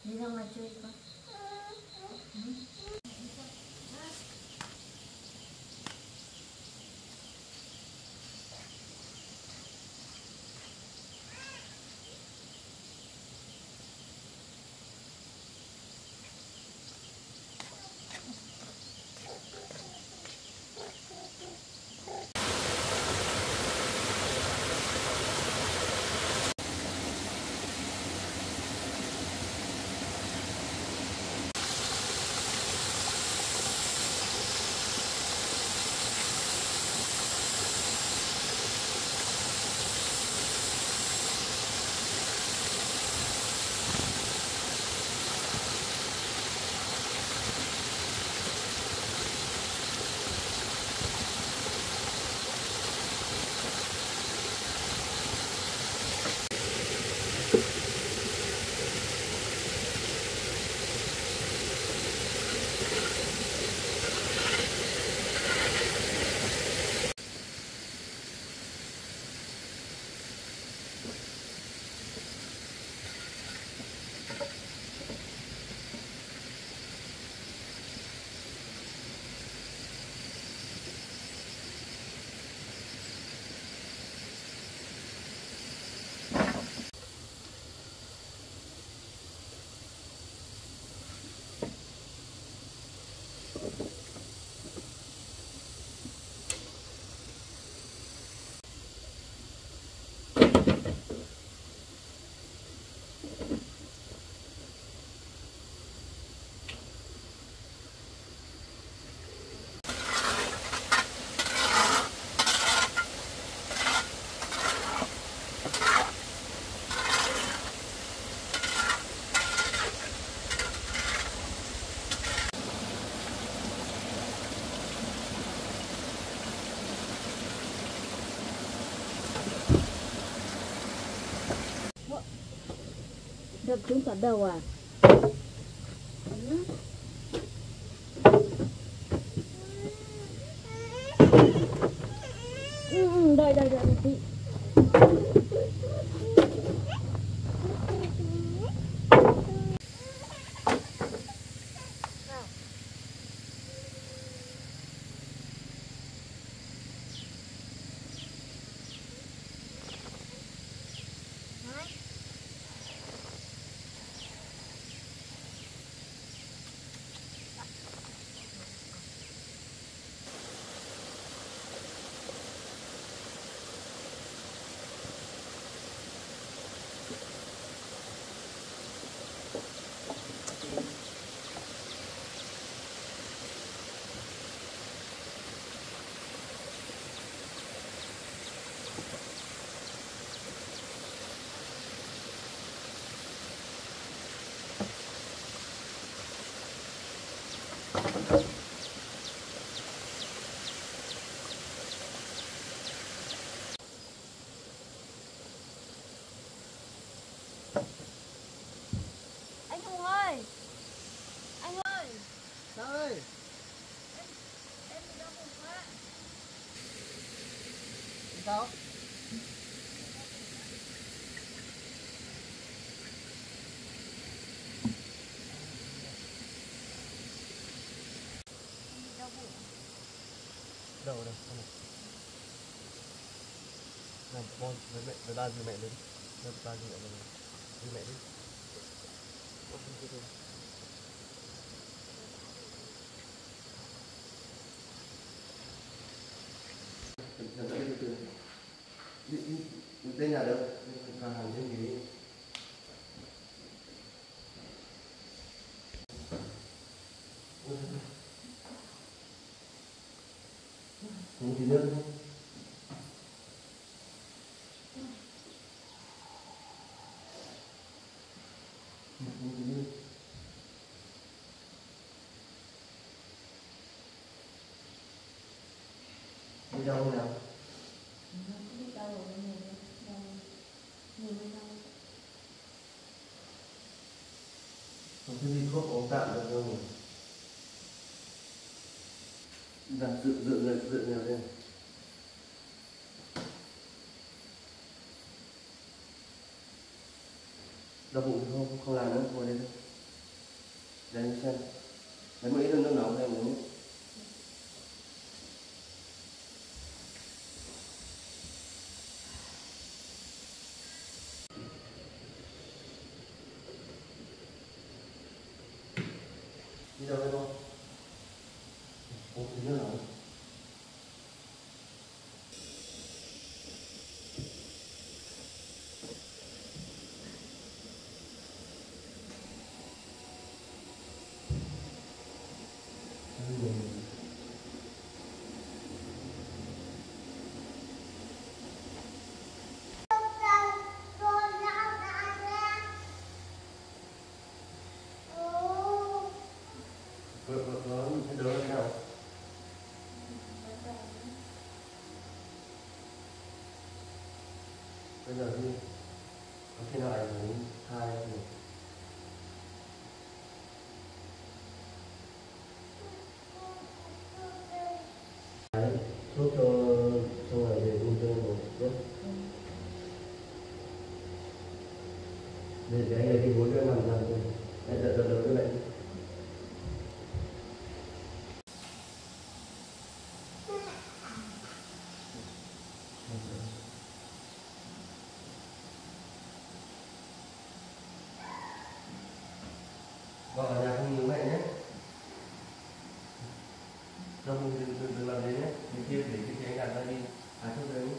Đi ra ngoài chơi con. Đập trúng cả đầu à? Đây chị. Anh Hùng ơi! Anh ơi! Sao ơi? Em bị đau bụng quá. Sao? Em bị đau bụng. Đâu đâu, không. Làm con với mẹ, với ba với mẹ lên. Với ba với mẹ lên. Với mẹ đi. Đi nhà đâu? Vào hàng trên gì? Uống tí nước đi. Uống tí nước. Đi đâu không nào? Đi đâu rồi nhiều đau. Không cứ đi thuốc uống tạm được không? Dạ, dựa nhiều lên. Đau bụng không làm nữa, ngồi đây thôi. Đây xem. Lấy một ít nước nóng cho em uống. Đi đâu đây con? Uống tí nước nóng. Nó đỡ thế nào? Bây giờ đi có khi nào ảnh hưởng thai không nhỉ? Đấy, thuốc cho ngày về uống cho một nhé. Để anh lấy cái gối cho em nằm rồi. Anh đỡ cái bệnh. Vợ ở nhà không nhớ mẹ nhé. Không đừng làm thế nhé. Mình kia để cái anh đặt ra đi. Thuốc đấy.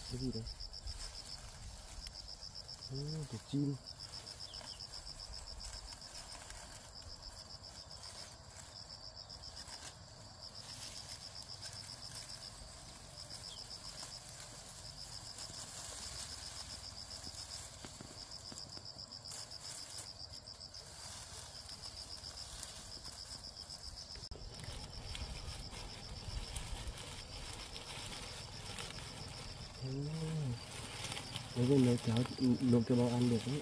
Cái gì đấy? Thịt chim. Nếu như nấu cháo nấu cho bao ăn được đấy.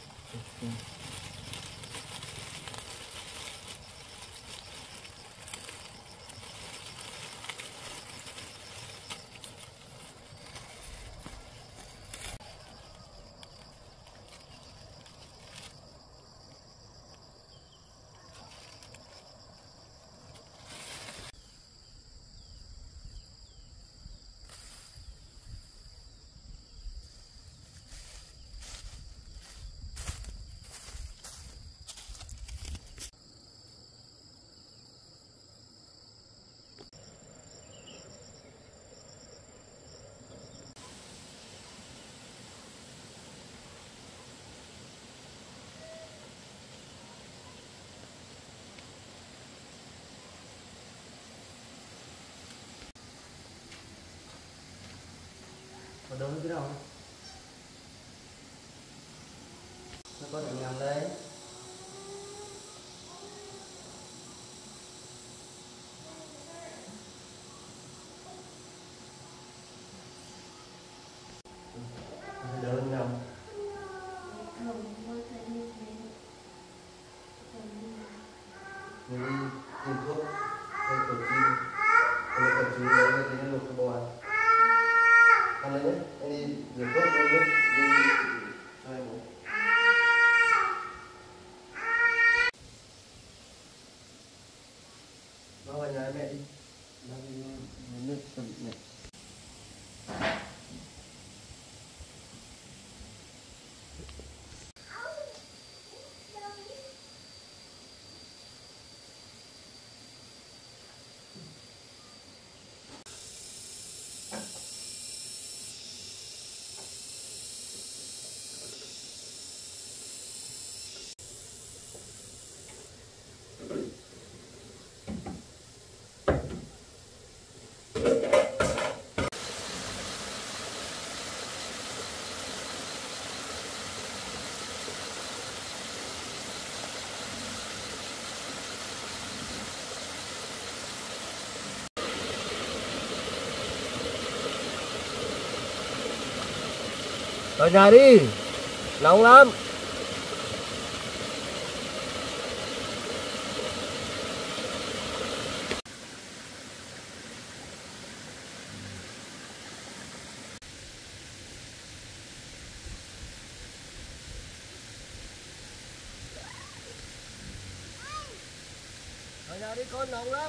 Ở đâu cái nào? Nó có đường nhầm đây. Đơn không? Mình đi tìm thuốc, hay cầu chim, hay cầu chim đấy là tí nó lột cho bò ăn. Ăn lên nhé, anh đi rửa thuốc luôn nhé, cho em uống. Nó vào nhà mẹ đi, nó đi nước tầm này. Vào nhà đi, nóng lắm. Vào nhà đi con, nóng lắm.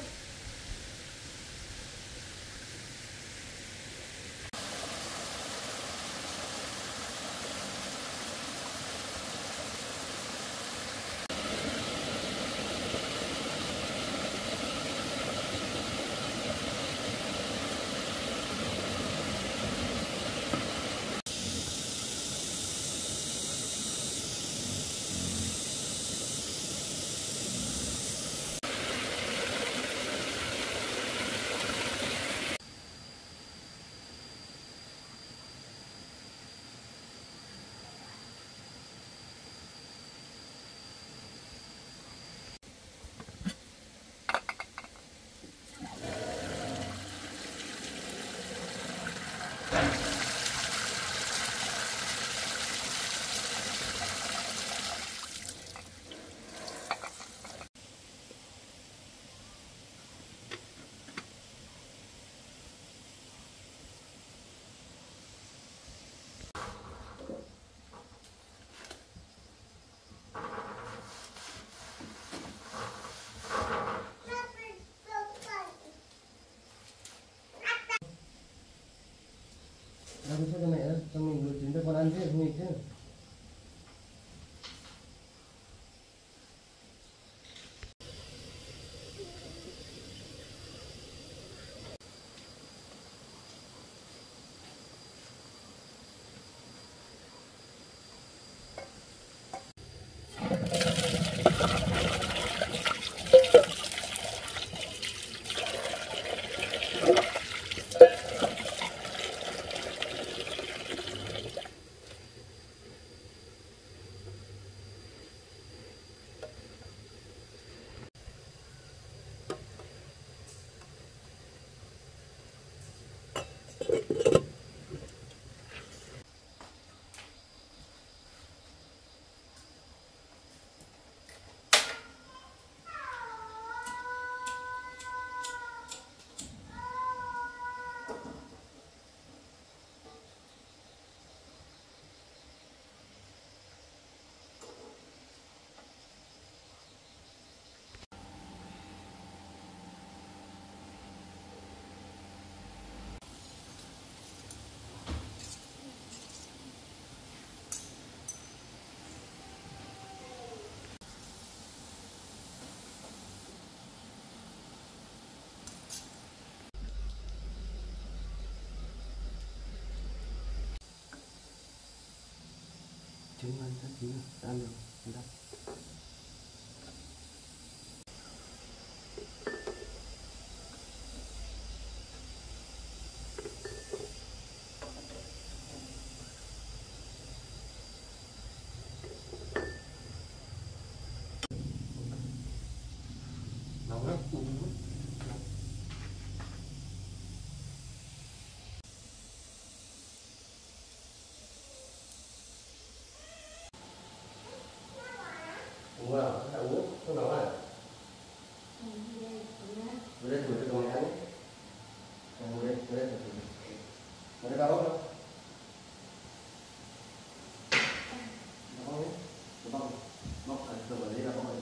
Trứng ăn chắc chín rồi, ăn được, ăn được. Nóng lắm, nóng lắm. Uống vào, đã uống, không nóng à? Vừa đây thử cái đồ này ăn ấy. Vừa đây thử. Vừa đây bao bóc đâu? Bao bóc đấy. Bóc, bóc, rồi ở đây là bóc này.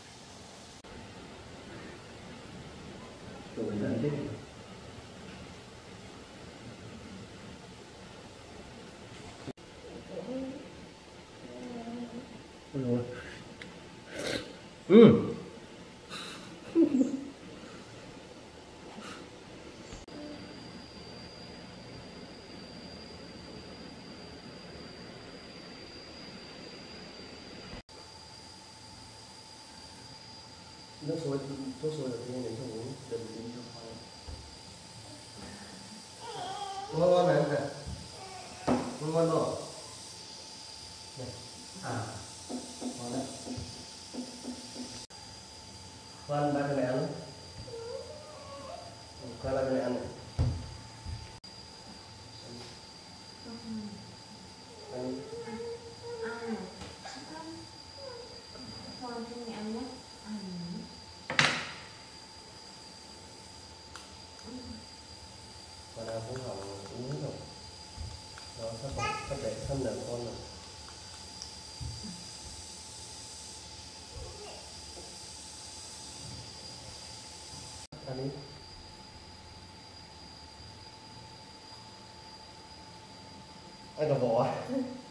Rồi dẫn thích. Rồi. Nước sôi, thuốc sôi đầu tiên đến xong uống, đừng tính cho khoai. Ngon ngon này, này. Ngon rồi. Này. À, ngon đấy. Khoan ba cái này ăn. Khoan ba cái này ăn này. Ăn. Khoan cho mẹ ăn nhé. Mà nào cũng hỏng uống rồi. Nó sắp để xâm nở con rồi. Ăn đi. Ăn cả vỏ à?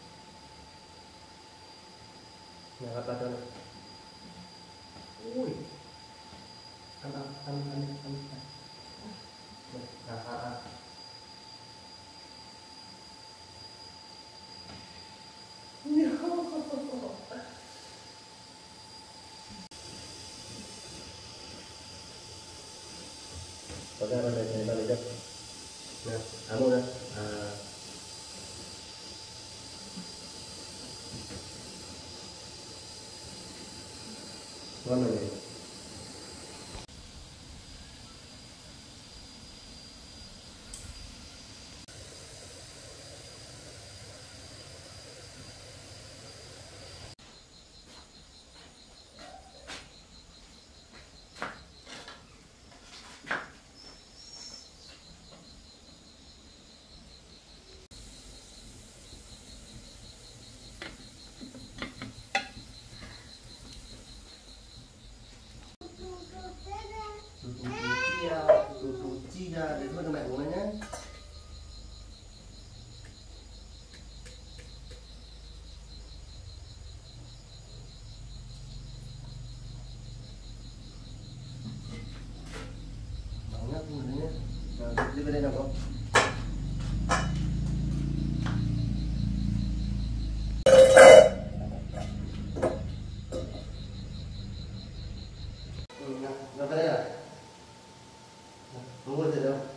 Này bắt cho này. Ui. Ăn đi. À. Có ra bên này bạn lấy đâu? Nè, mua đây. À. Ngon rồi này. Tụt chi ra để thôi cho mẹ uống nhé. Nóng nhá, uống đấy nhé. Rồi, đi bên đây nào con. Ra bên đây à? Uống rồi đâu?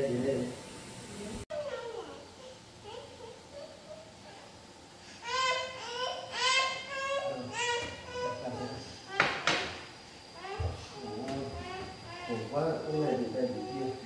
chị đây. Khổ quá, cái này bị kia.